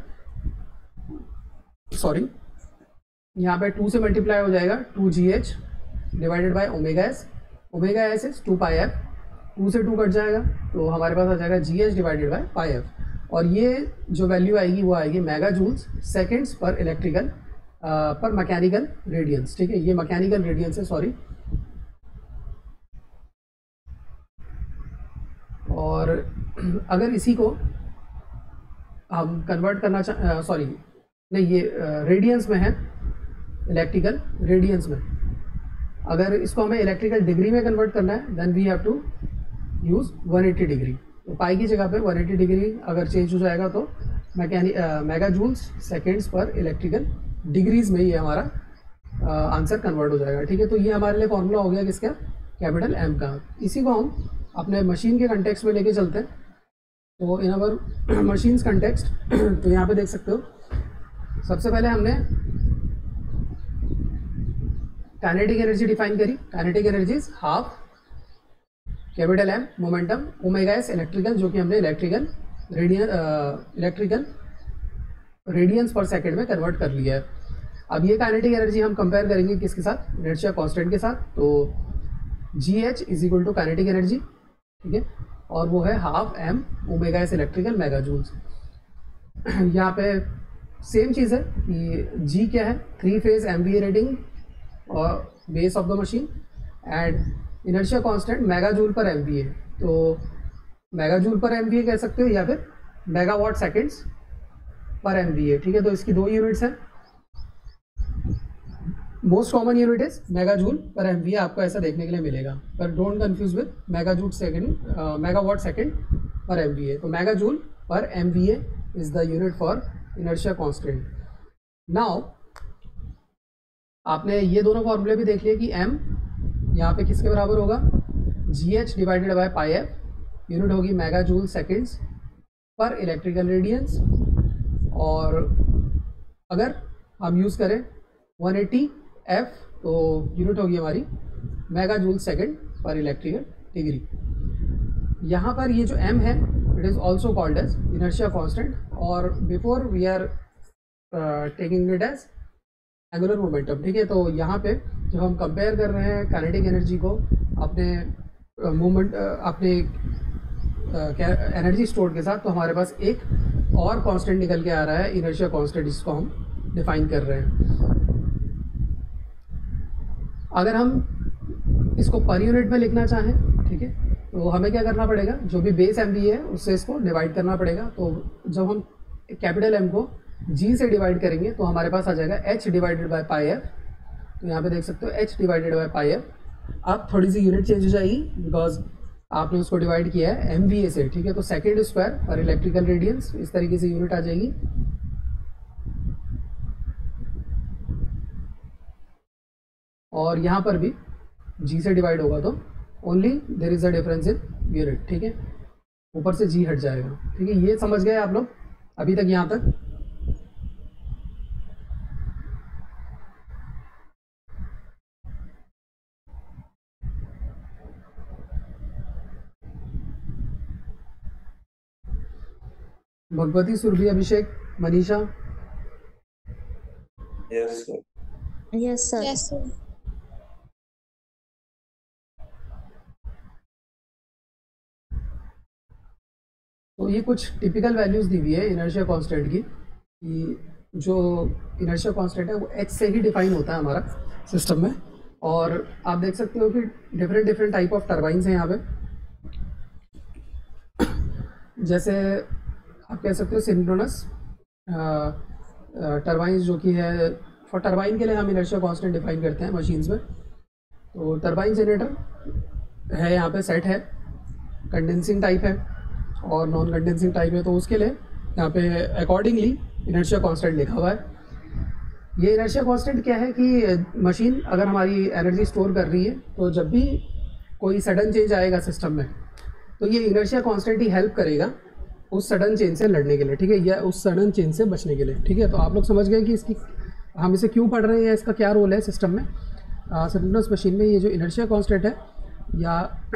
सॉरी यहाँ पे टू से मल्टीप्लाई हो जाएगा, two G H divided by omega S. Omega S is two pi F, two से टू कट जाएगा तो हमारे पास आ जाएगा G H divided by pi F. और ये जो वैल्यू आएगी वो आएगी mega joules seconds per electrical per mechanical radians, ठीक है। ये मैकेनिकल रेडियंस है, सॉरी। और अगर इसी को हम कन्वर्ट करना चाह, सॉरी नहीं, ये रेडियंस में है, इलेक्ट्रिकल रेडियंस में। अगर इसको हमें इलेक्ट्रिकल डिग्री में कन्वर्ट करना है then we have to use one eighty degree. तो पाई की जगह पे वन एटी डिग्री अगर चेंज हो जाएगा तो mechanic mega joules seconds per electrical degrees में ये हमारा आंसर कन्वर्ट हो जाएगा, ठीक है। तो ये हमारे लिए फॉर्मूला हो गया किसका, कैपिटल एम का। इसी को हम अपने मशीन के कंटेक्स्ट में लेके चलते हैं। तो इन अवर मशीन्स कंटेक्स्ट तो यहाँ पे देख सकते हो सबसे पहले हमने काइनेटिक एनर्जी डिफाइन करी, kinetic energy is half capital M momentum omega S electrical, जो कि हमने electrical radian electrical radians per second में कन्वर्ट कर लिया है। अब ये काइनेटिक एनर्जी हम कंपेयर करेंगे किसके साथ, इनर्शिया कांस्टेंट के साथ। तो G H is equal to kinetic energy, ठीक है, और वो है half M omega S electrical mega joules. यहाँ पे सेम चीज़ है कि जी क्या है, three phase M V A rating और base of the machine and inertia constant mega joule per M V A. तो mega joule per M V A कह सकते हो या फिर megawatt seconds per M V ए, ठीक है। तो इसकी दो यूनिट्स हैं, most common unit is mega joule per M V A, आपको ऐसा देखने के लिए मिलेगा, पर don't confuse with mega joule second megawatt second per M V A. तो mega joule per M V A is the unit for inertia constant. Now आपने ये दोनों फॉर्मूले भी देख लिए कि m यहाँ पे किसके बराबर होगा, G H divided by pi F, unit होगी mega joule seconds per electrical radians, और अगर हम यूज़ करें वन एटी एफ तो यूनिट होगी हमारी mega joule second per electrical degree. यहाँ पर ये जो m है it is also called as inertia constant, और before we are taking it as angular momentum, ठीक है। तो यहाँ पे जब हम कंपेयर कर रहे हैं काइनेटिक एनर्जी को अपने मोमेंट अपने एनर्जी स्टोर के साथ, तो हमारे पास एक और कांस्टेंट निकल के आ रहा है, इनर्शिया कांस्टेंट, जिसको हम डिफाइन कर रहे हैं। अगर हम इसको पर यूनिट में लिखना चाहें, ठीक है, तो हमें क्या करना पड़ेगा, जो भी बेस एम वी है उससे इसको डिवाइड करना पड़ेगा। तो जब हम कैपिटल एम को जी से डिवाइड करेंगे तो हमारे पास आ जाएगा H divided by pi F. तो यहाँ पे देख सकते हो H divided by pi F. अब थोड़ी सी यूनिट चेंज हो जाएगी बिकॉज आपने उसको डिवाइड किया है एम वी ए से, ठीक है। तो second square per electrical radians, इस तरीके से यूनिट आ जाएगी। और यहाँ पर भी जी से डिवाइड होगा तो only there is a difference in unit, ठीक है, ऊपर से जी हट जाएगा, ठीक है। ये समझ गए आप लोग अभी तक यहाँ तक? Bhagwati, Surabhi, Abhishek, Manisha? Yes, sir. Yes sir. Yes sir. तो ये कुछ टिपिकल वैल्यूज़ दी हुई है इनर्शिया कांस्टेंट की, कि जो इनर्शिया कांस्टेंट है वो एच से ही डिफाइन होता है हमारा सिस्टम में। और आप देख सकते हो कि different different type of turbines हैं यहाँ पे। जैसे आप कह सकते हो सिंक्रोनस टर्बाइंस, जो कि है फॉर टर्बाइन के लिए हम इनर्शिया कांस्टेंट डिफाइन करते हैं मशीन्स में। तो टर्बाइन जनरेटर है, यहाँ पे सेट है, कंडेंसिंग टाइप है और नॉन कंडेंसिंग टाइप है। तो उसके लिए यहाँ पे अकॉर्डिंगली इनर्शिया कांस्टेंट लिखा हुआ है। ये इनर्शिया कांस्टेंट क्या है कि मशीन अगर हमारी एनर्जी स्टोर कर रही है तो जब भी कोई सडन चेंज आएगा सिस्टम में तो ये इनर्शिया कांस्टेंट ही हेल्प करेगा उस सडन चेंज से लड़ने के लिए, ठीक है, या उस सडन चेंज से बचने के लिए, ठीक है। तो आप लोग समझ गए कि इसकी हम इसे क्यों पढ़ रहे हैं, इसका क्या रोल है सिस्टम में। सिंक्रोनस मशीन में ये जो इनर्शिया कांस्टेंट है या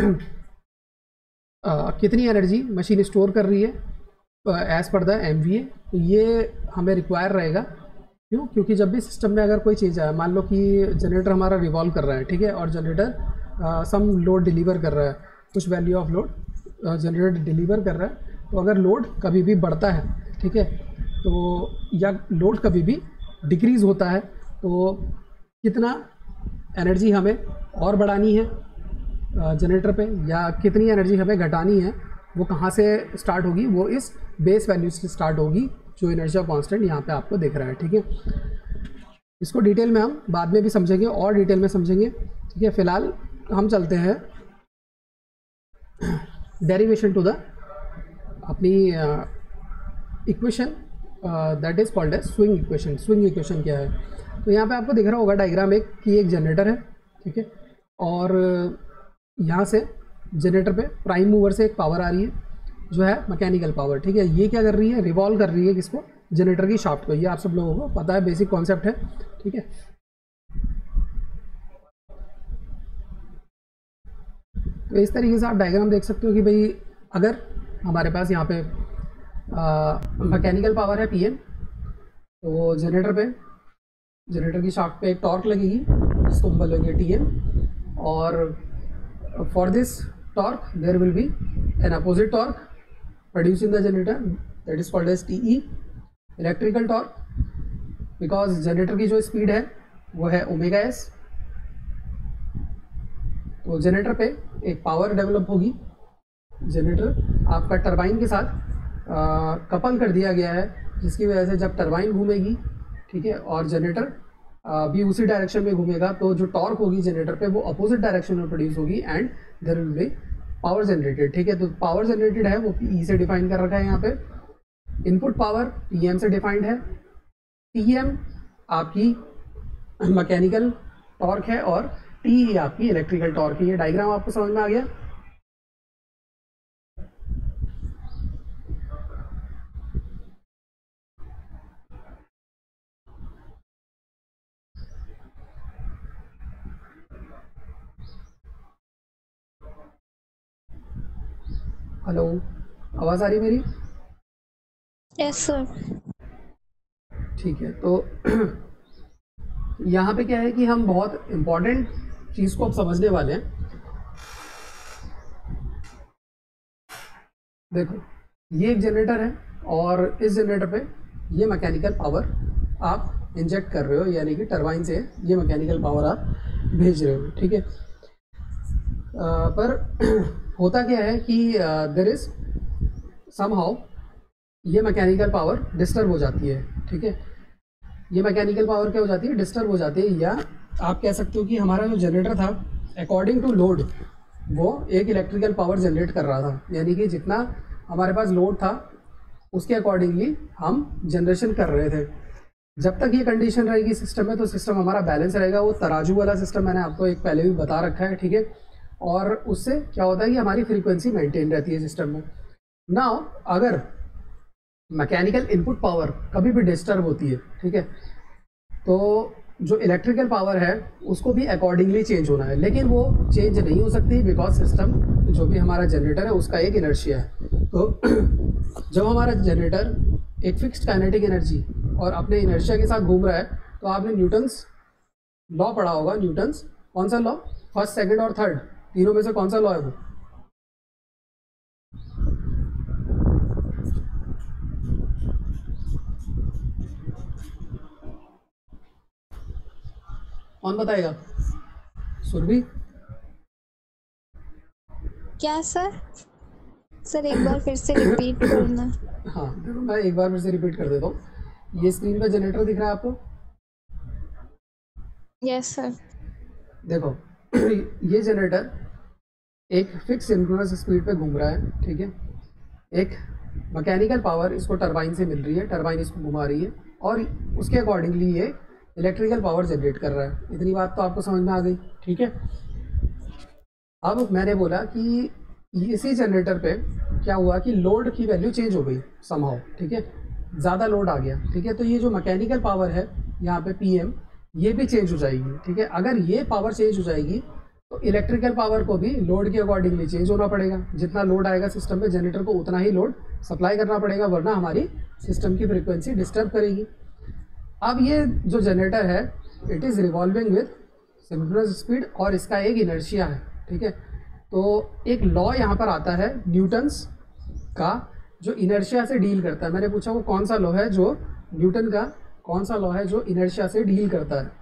आ, कितनी एनर्जी मशीन स्टोर कर रही है as per the M V A, तो ये हमें रिक्वायर रहेगा। क्यों? क्योंकि जब भी सिस्टम में अगर कोई चीज़ आए, मान लो कि जनरेटर हमारा रिवॉल्व कर रहा है, ठीक है, और जनरेटर सम लोड डिलीवर कर रहा है, कुछ value of load generator deliver कर रहा है। तो अगर लोड कभी भी बढ़ता है, ठीक है, तो या लोड कभी भी डिक्रीज़ होता है, तो कितना एनर्जी हमें और बढ़ानी है जनरेटर पे या कितनी एनर्जी हमें घटानी है, वो कहाँ से स्टार्ट होगी, वो इस बेस वैल्यू से स्टार्ट होगी जो इनर्शिया कांस्टेंट यहाँ पे आपको दिख रहा है, ठीक है। इसको डिटेल में हम बाद में भी समझेंगे और डिटेल में समझेंगे, ठीक है। फिलहाल हम चलते हैं डेरिवेशन टू द अपनी equation that is called as swing equation. Swing equation क्या है? तो यहाँ पे आपको दिख रहा होगा डायग्राम एक कि एक जनरेटर है, ठीक है, और यहाँ से जनरेटर पे प्राइम मूवर से एक पावर आ रही है जो है मैकेनिकल पावर, ठीक है। ये क्या कर रही है? रिवॉल्व कर रही है किसको? जनरेटर की शाफ्ट को। ये आप सब लोगों को पता है, बेसिक कॉन्सेप्ट है, ठीक है। तो इस तरीके से आप डायग्राम देख सकते हो कि भाई अगर हमारे पास यहाँ पे मैकेनिकल पावर है पी एम, तो जनरेटर पे जनरेटर की शाफ्ट पे एक टॉर्क लगेगी जिसको हम बोलेंगे टी एम, और for this torque there will be an opposite torque produce in the generator, that is called as T E, electrical torque, because generator की जो स्पीड है वो है ओमेगा एस। तो जनरेटर पे एक पावर डेवलप होगी, जनरेटर आपका टरबाइन के साथ कपल कर दिया गया है, जिसकी वजह से जब टरबाइन घूमेगी, ठीक है, और जनरेटर भी उसी डायरेक्शन में घूमेगा, तो जो टॉर्क होगी जनरेटर पे वो अपोजिट डायरेक्शन में प्रोड्यूस होगी and there will be power generated, ठीक है। तो पावर जनरेटेड है वो पी से डिफाइन कर रखा है यहाँ पे। इनपुट पावर पी एम से डिफाइंड है, टी एम आपकी मैकेनिकल टॉर्क है और टी आपकी इलेक्ट्रिकल टॉर्क है। ये डायग्राम आपको समझ में आ गया? हेलो, आवाज आ रही मेरी? Yes sir. ठीक है, तो यहाँ पे क्या है कि हम बहुत इम्पोर्टेंट चीज़ को अब समझने वाले हैं। देखो, ये एक जनरेटर है और इस जनरेटर पे ये मैकेनिकल पावर आप इंजेक्ट कर रहे हो, यानी कि टरबाइन से ये मैकेनिकल पावर आप भेज रहे हो, ठीक है। आ, पर होता क्या है कि देयर इज समहाउ ये मैकेनिकल पावर डिस्टर्ब हो जाती है, ठीक है। ये मैकेनिकल पावर क्या हो जाती है? डिस्टर्ब हो जाती है, या आप कह सकते हो कि हमारा जो जनरेटर था अकॉर्डिंग टू लोड वो एक इलेक्ट्रिकल पावर जनरेट कर रहा था, यानी कि जितना हमारे पास लोड था उसके अकॉर्डिंगली हम जनरेशन कर रहे थे। जब तक ये कंडीशन रहेगी सिस्टम में तो सिस्टम हमारा बैलेंस रहेगा। वो तराजू वाला सिस्टम मैंने आपको एक पहले भी बता रखा है, ठीक है। और उससे क्या होता है कि हमारी फ्रीक्वेंसी मेंटेन रहती है सिस्टम में। नाउ अगर मैकेनिकल इनपुट पावर कभी भी डिस्टर्ब होती है, ठीक है, तो जो इलेक्ट्रिकल पावर है उसको भी अकॉर्डिंगली चेंज होना है, लेकिन वो चेंज नहीं हो सकती बिकॉज सिस्टम जो भी हमारा जनरेटर है उसका एक इनर्शिया है। तो जब हमारा जनरेटर एक फिक्स्ड काइनेटिक एनर्जी और अपने इनर्शिया के साथ घूम रहा है, तो आपने न्यूटन्स लॉ पढ़ा होगा। न्यूटन्स कौन सा लॉ? फर्स्ट, सेकंड और थर्ड, तीनों में से कौन सा लॉ है वो? कौन बताएगा? सुरभि? क्या सर? सर एक बार फिर से रिपीट करना। हाँ देखो, मैं एक बार फिर से रिपीट कर देता हूँ। ये स्क्रीन पे जनरेटर दिख रहा है आपको? Yes sir. देखो ये जनरेटर एक फिक्स सिंक्रोनस स्पीड पे घूम रहा है, ठीक है। एक मैकेनिकल पावर इसको टरबाइन से मिल रही है, टरबाइन इसको घुमा रही है और उसके अकॉर्डिंगली ये इलेक्ट्रिकल पावर जनरेट कर रहा है। इतनी बात तो आपको समझ में आ गई, ठीक है। अब मैंने बोला कि इसी जनरेटर पे क्या हुआ कि लोड की वैल्यू चेंज हो गई समहाउ, ठीक है, ज़्यादा लोड आ गया, ठीक है। तो ये जो मैकेनिकल पावर है यहाँ पे पी एम, ये भी चेंज हो जाएगी, ठीक है। अगर ये पावर चेंज हो जाएगी तो इलेक्ट्रिकल पावर को भी लोड के अकॉर्डिंगली चेंज होना पड़ेगा। जितना लोड आएगा सिस्टम में जनरेटर को उतना ही लोड सप्लाई करना पड़ेगा, वरना हमारी सिस्टम की फ्रीक्वेंसी डिस्टर्ब करेगी। अब ये जो जनरेटर है it is revolving with synchronous speed और इसका एक इनर्शिया है, ठीक है। तो एक लॉ यहाँ पर आता है न्यूटन्स का जो इनर्शिया से डील करता है। मैंने पूछा वो कौन सा लॉ है जो न्यूटन का कौन सा लॉ है जो इनर्शिया से डील करता है?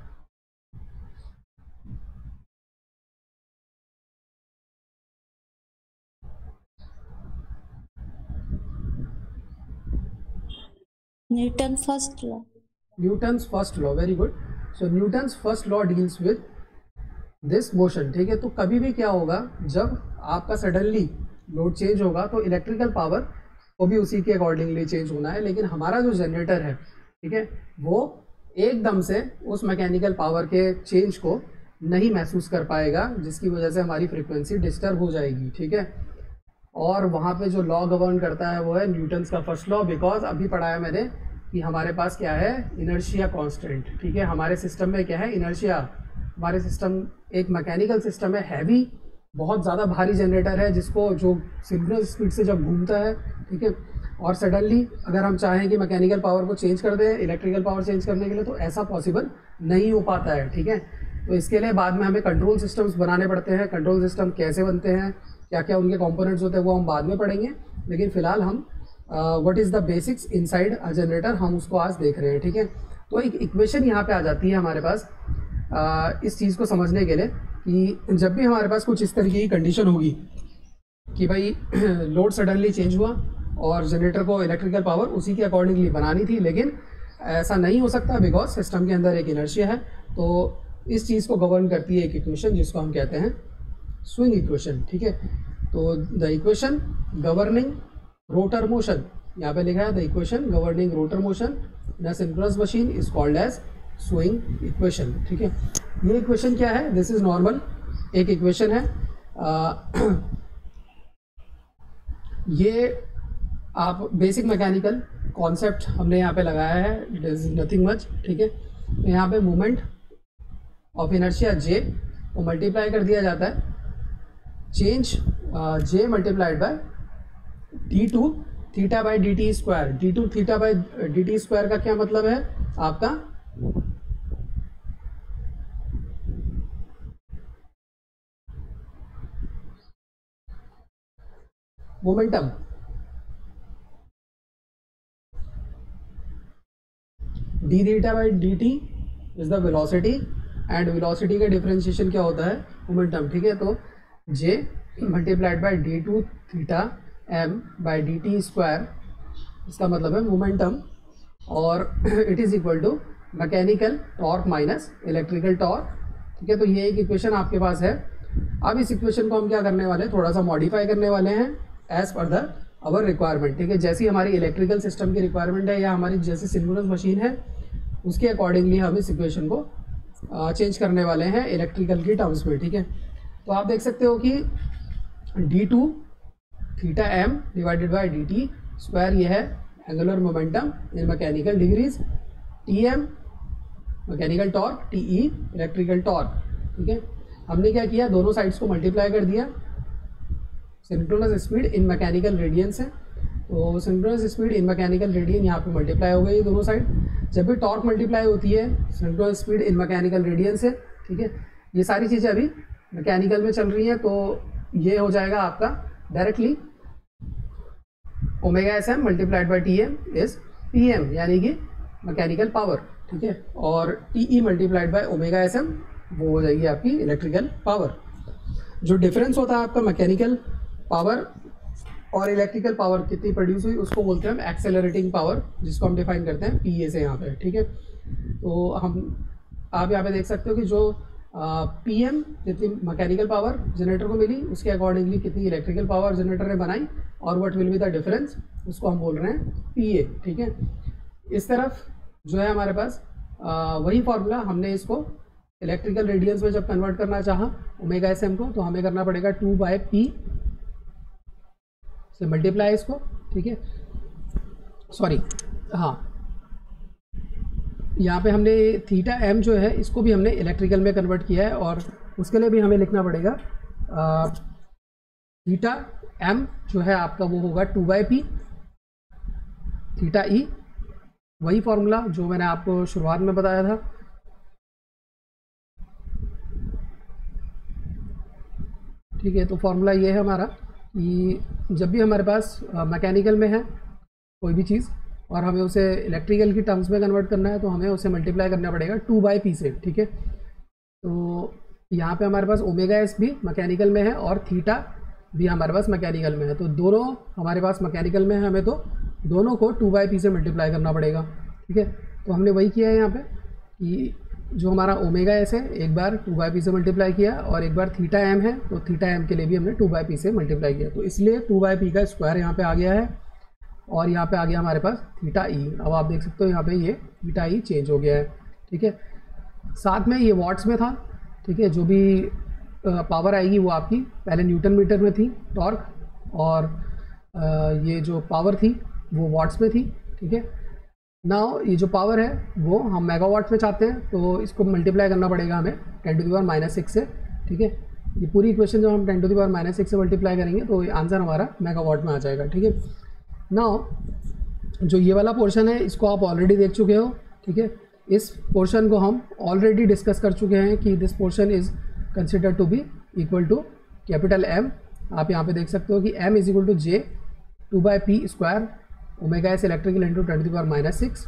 Newton first law. Newton's first law, very good. So Newton's first law deals with this motion, ठीक है। तो कभी भी क्या होगा, जब आपका सडनली लोड चेंज होगा तो इलेक्ट्रिकल पावर को भी उसी के अकॉर्डिंगली चेंज होना है, लेकिन हमारा जो जनरेटर है, ठीक है, वो एकदम से उस मैकेनिकल पावर के चेंज को नहीं महसूस कर पाएगा, जिसकी वजह से हमारी फ्रीक्वेंसी डिस्टर्ब हो जाएगी, ठीक है। और वहाँ पे जो लॉ गवर्न करता है वो है न्यूटन्स का फर्स्ट लॉ, बिकॉज अभी पढ़ाया मैंने कि हमारे पास क्या है, इनर्शिया कांस्टेंट, ठीक है। हमारे सिस्टम में क्या है, इनर्शिया। हमारे सिस्टम एक मैकेनिकल सिस्टम है, हैवी बहुत ज़्यादा भारी जनरेटर है जिसको जो सिंक्रोनस स्पीड से जब घूमता है, ठीक है, और सडनली अगर हम चाहें कि मैकेनिकल पावर को चेंज कर दें इलेक्ट्रिकल पावर चेंज करने के लिए, तो ऐसा पॉसिबल नहीं हो पाता है, ठीक है। तो इसके लिए बाद में हमें कंट्रोल सिस्टम्स बनाने पड़ते हैं। कंट्रोल सिस्टम कैसे बनते हैं, क्या क्या उनके कंपोनेंट्स होते हैं, वो हम बाद में पढ़ेंगे, लेकिन फ़िलहाल हम what is the basics inside a generator हम उसको आज देख रहे हैं, ठीक है। तो एक इक्वेशन यहाँ पे आ जाती है हमारे पास uh, इस चीज़ को समझने के लिए कि जब भी हमारे पास कुछ इस तरीके की कंडीशन होगी कि भाई लोड सडनली चेंज हुआ और जनरेटर को इलेक्ट्रिकल पावर उसी के अकॉर्डिंगली बनानी थी, लेकिन ऐसा नहीं हो सकता बिकॉज सिस्टम के अंदर एक इनर्शिया है। तो इस चीज़ को गवर्न करती है एक इक्वेशन जिसको हम कहते हैं स्विंग इक्वेशन, ठीक है। तो the equation governing rotor motion, यहाँ पे लिखा है the equation governing rotor motion in a synchronous machine is called as swing equation, ठीक है। ये इक्वेशन क्या है, दिस इज नॉर्मल एक इक्वेशन है। आ, ये आप बेसिक मैकेनिकल कॉन्सेप्ट हमने यहाँ पे लगाया है, इट इज़ नथिंग मच, ठीक है। तो यहाँ पे मोमेंट ऑफ इनर्शिया जे को मल्टीप्लाई कर दिया जाता है change J multiplied by D two theta by D T square. D two theta by D T square का क्या मतलब है आपका, momentum, D theta by D T is the velocity and velocity का डिफरेंशिएशन क्या होता है, मोमेंटम, ठीक है। तो J multiplied by D two theta M by D T square, इसका मतलब है मोमेंटम, और it is equal to mechanical torque minus electrical torque, ठीक है। तो ये एक इक्वेशन आपके पास है। अब इस इक्वेशन को हम क्या करने वाले हैं, थोड़ा सा मॉडिफाई करने वाले हैं as per the our requirement, ठीक है। जैसी हमारी इलेक्ट्रिकल सिस्टम की रिक्वायरमेंट है या हमारी जैसी सिंक्रोनस मशीन है उसके अकॉर्डिंगली हम इस इक्वेशन को चेंज करने वाले हैं इलेक्ट्रिकल की टर्म्स में, ठीक है। तो आप देख सकते हो कि D two theta M divided by D T square ये है angular momentum in mechanical degrees, T M mechanical torque, T E electrical torque, ठीक है। हमने क्या किया, दोनों साइड्स को मल्टीप्लाई कर दिया। Synchronous speed in mechanical radians है, तो synchronous speed in mechanical radian यहाँ पे मल्टीप्लाई हो गई दोनों साइड। जब भी टॉर्क मल्टीप्लाई होती है synchronous speed in mechanical radians है, ठीक है। ये सारी चीज़ें अभी मैकेनिकल में चल रही हैं, तो ये हो जाएगा आपका directly omega S M multiplied by T M is P M, यानी कि मैकेनिकल पावर, ठीक है। और T E multiplied by omega S M वो हो जाएगी आपकी इलेक्ट्रिकल पावर। जो डिफरेंस होता है आपका मैकेनिकल पावर और इलेक्ट्रिकल पावर कितनी प्रोड्यूस हुई उसको बोलते हैं हम एक्सेलरेटिंग पावर, जिसको हम डिफाइन करते हैं पी ए से यहाँ पे, ठीक है। तो हम आप यहाँ पे देख सकते हो कि जो पी एम जितनी मैकेनिकल पावर जनरेटर को मिली उसके अकॉर्डिंगली कितनी इलेक्ट्रिकल पावर जनरेटर ने बनाई और what will be the difference, उसको हम बोल रहे हैं पी ए, ठीक है। इस तरफ जो है हमारे पास आ, वही फार्मूला, हमने इसको इलेक्ट्रिकल रेडियंस में जब कन्वर्ट करना चाहा ओमेगा एस एम को, तो हमें करना पड़ेगा टू बाई पी से मल्टीप्लाई इसको, ठीक है। सॉरी, हाँ, यहाँ पे हमने थीटा एम जो है इसको भी हमने इलेक्ट्रिकल में कन्वर्ट किया है, और उसके लिए भी हमें लिखना पड़ेगा थीटा एम जो है आपका वो होगा two by P theta E, वही फॉर्मूला जो मैंने आपको शुरुआत में बताया था, ठीक है। तो फॉर्मूला ये है हमारा कि जब भी हमारे पास मैकेनिकल में है कोई भी चीज़ और हमें उसे इलेक्ट्रिकल की टर्म्स में कन्वर्ट करना है, तो हमें उसे मल्टीप्लाई करना पड़ेगा टू बाई पी से, ठीक है। तो यहाँ पे हमारे पास ओमेगा एस भी मैकेनिकल में है और थीटा भी हमारे पास मैकेनिकल में है, तो दोनों हमारे पास मैकेनिकल में है, हमें तो दोनों को टू बाई पी से मल्टीप्लाई करना पड़ेगा, ठीक है। तो हमने वही किया है यहाँ पे कि जो हमारा ओमेगा एस है एक बार टू बाई पी से मल्टीप्लाई किया और एक बार थीटा एम है, तो थीटा एम के लिए भी हमने टू बाई पी से मल्टीप्लाई किया, तो इसलिए टू बाई पी का स्क्वायर यहाँ पे आ गया है और यहाँ पे आ गया हमारे पास थीटा ई। अब आप देख सकते हो यहाँ पे ये थीटा ई चेंज हो गया है, ठीक है। साथ में ये वॉट्स में था, ठीक है। जो भी पावर आएगी वो आपकी पहले न्यूटन मीटर में थी टॉर्क, और ये जो पावर थी वो वॉट्स में थी, ठीक है। नाउ ये जो पावर है वो हम मेगावाट्स में चाहते हैं, तो इसको मल्टीप्लाई करना पड़ेगा हमें ten to the power minus six से, ठीक है। ये पूरी इक्वेशन जब हम ten to the power minus six से मल्टीप्लाई करेंगे तो आंसर हमारा मेगावाट में आ जाएगा, ठीक है। नाउ जो ये वाला पोर्शन है इसको आप ऑलरेडी देख चुके हो, ठीक है। इस पोर्शन को हम ऑलरेडी डिस्कस कर चुके हैं कि this portion is consider to be equal to capital M. आप यहाँ पे देख सकते हो कि M is equal to J two by P square omega S electrical into ten to the power minus six.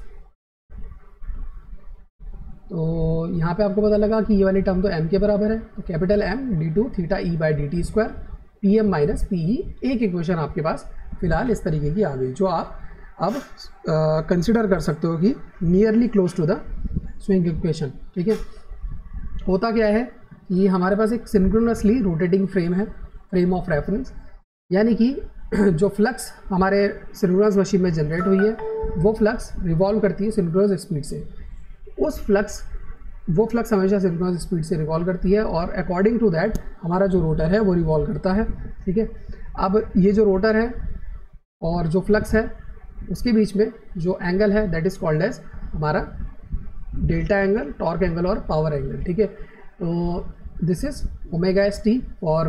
तो यहाँ पे आपको पता लगा कि ये वाली टर्म तो m के बराबर है, तो capital M D two theta E by D T square P M minus P E. एक इक्वेशन आपके पास फिलहाल इस तरीके की आ गई, जो आप अब कंसिडर कर सकते हो कि nearly close to the swing equation, ठीक है। होता क्या है कि हमारे पास एक सिंक्रोनसली रोटेटिंग फ्रेम है, फ्रेम ऑफ रेफरेंस, यानी कि जो फ्लक्स हमारे सिंक्रोनस मशीन में जनरेट हुई है वो फ्लक्स रिवॉल्व करती है सिंक्रोनस स्पीड से। उस फ्लक्स वो फ्लक्स हमेशा सिंक्रोनस स्पीड से रिवॉल्व करती है और अकॉर्डिंग टू दैट हमारा जो रोटर है वो रिवॉल्व करता है, ठीक है। अब ये जो रोटर है और जो फ्लक्स है उसके बीच में जो एंगल है दैट इज़ कॉल्ड एज हमारा डेल्टा एंगल, टॉर्क एंगल और पावर एंगल, ठीक है। तो this is omega s t. और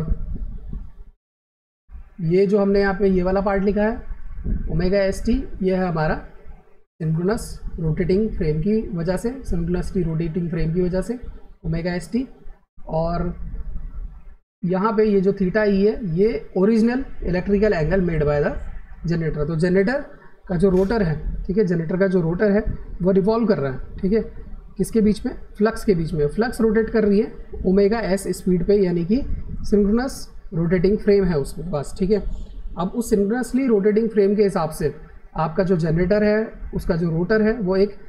ये जो हमने यहाँ पे ये वाला पार्ट लिखा है ओमेगा एस टी, ये है हमारा सिंक्रोनस रोटेटिंग फ्रेम की वजह से, सिंक्रोनसली रोटेटिंग फ्रेम की वजह से ओमेगा एस टी। और यहाँ पे ये जो थीटा ई है ये original electrical angle made by the generator. तो जनरेटर का जो रोटर है, ठीक है, जनरेटर का जो रोटर है वो रिवॉल्व कर रहा है, ठीक है, किसके बीच में, फ्लक्स के बीच में। फ्लक्स रोटेट कर रही है ओमेगा एस स्पीड पे, यानी कि सिंक्रोनस रोटेटिंग फ्रेम है उसके पास, ठीक है। अब उस सिंक्रोनसली रोटेटिंग फ्रेम के हिसाब से आपका जो जनरेटर है उसका जो रोटर है वो एक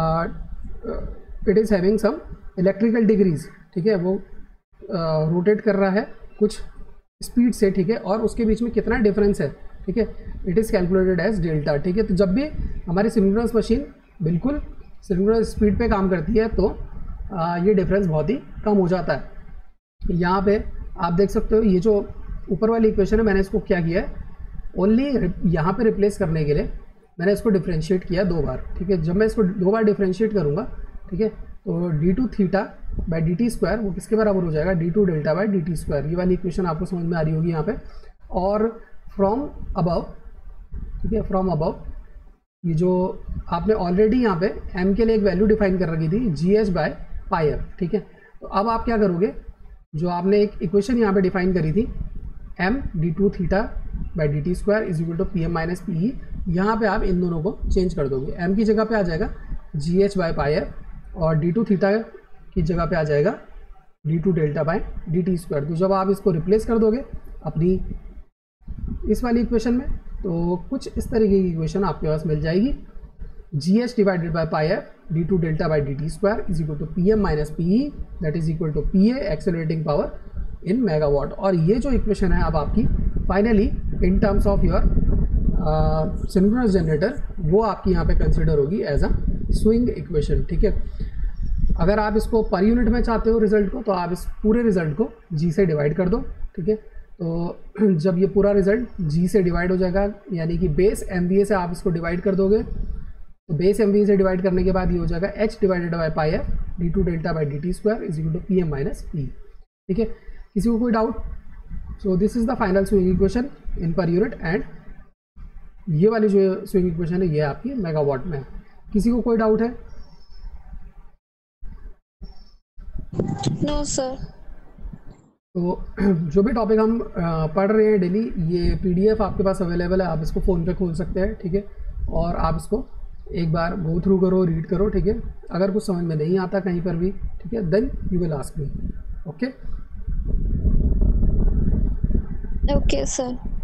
it is having some electrical degrees, ठीक है, वो रोटेट uh, कर रहा है कुछ स्पीड से, ठीक है, और उसके बीच में कितना डिफरेंस है, ठीक है, it is calculated as delta, ठीक है। तो जब भी हमारी सिंक्रोनस मशीन बिल्कुल सिंक्रोनस स्पीड पे काम करती है तो uh, ये डिफरेंस बहुत ही कम हो जाता है। यहाँ पे आप देख सकते हो ये जो ऊपर वाली इक्वेशन है मैंने इसको क्या किया है, ओनली यहाँ पे रिप्लेस करने के लिए मैंने इसको डिफ्रेंशिएट किया दो बार, ठीक है। जब मैं इसको दो बार डिफ्रेंशिएट करूँगा, ठीक है, तो d two theta by D T square वो किसके बराबर हो जाएगा, d two delta by D T square. ये वाली इक्वेशन आपको समझ में आ रही होगी यहाँ पे। और फ्रॉम अबव, ठीक है, फ्रॉम अबव ये जो आपने ऑलरेडी यहाँ पे m के लिए एक वैल्यू डिफाइन कर रखी थी G H by pi f, ठीक है। तो अब आप क्या करोगे, जो आपने एक इक्वेशन यहाँ पे डिफाइन करी थी m D two theta by D T square is equal to P M minus P E, यहाँ पर आप इन दोनों को चेंज कर दोगे। m की जगह पे आ जाएगा G H by pi F और डी टू थीटा की जगह पे आ जाएगा d two delta by D T square. तो जब आप इसको रिप्लेस कर दोगे अपनी इस वाली इक्वेशन में तो कुछ इस तरीके की इक्वेशन आपके पास मिल जाएगी, G H divided by pi f d two delta by D T square is equal to P M minus P E that is equal to P A accelerating power in megawatt. और ये जो इक्वेशन है अब आपकी finally in terms of your synchronous generator वो आपकी यहाँ पे कंसिडर होगी एज अ स्विंग इक्वेशन, ठीक है। अगर आप इसको पर यूनिट में चाहते हो रिजल्ट को तो आप इस पूरे रिजल्ट को जी से डिवाइड कर दो, ठीक है। तो जब ये पूरा रिजल्ट जी से डिवाइड हो जाएगा, यानी कि बेस एम बी ए से आप इसको डिवाइड कर दोगे, तो बेस एम बी ए से डिवाइड करने के बाद ये हो जाएगा H divided by pi f d two delta by D T square is equal to P M minus P, ठीक है। किसी को कोई doubt? So this is the final swing equation in per unit and ये वाली जो स्विंग इक्वेशन है ये आपकी मेगावाट में है। किसी को कोई डाउट है? No sir. तो जो भी टॉपिक हम पढ़ रहे हैं डेली, ये पीडीएफ आपके पास अवेलेबल है, आप इसको फ़ोन पे खोल सकते हैं, ठीक है, और आप इसको एक बार गो थ्रू करो, रीड करो, ठीक है। अगर कुछ समझ में नहीं आता कहीं पर भी, ठीक है, then you will ask me, okay okay sir.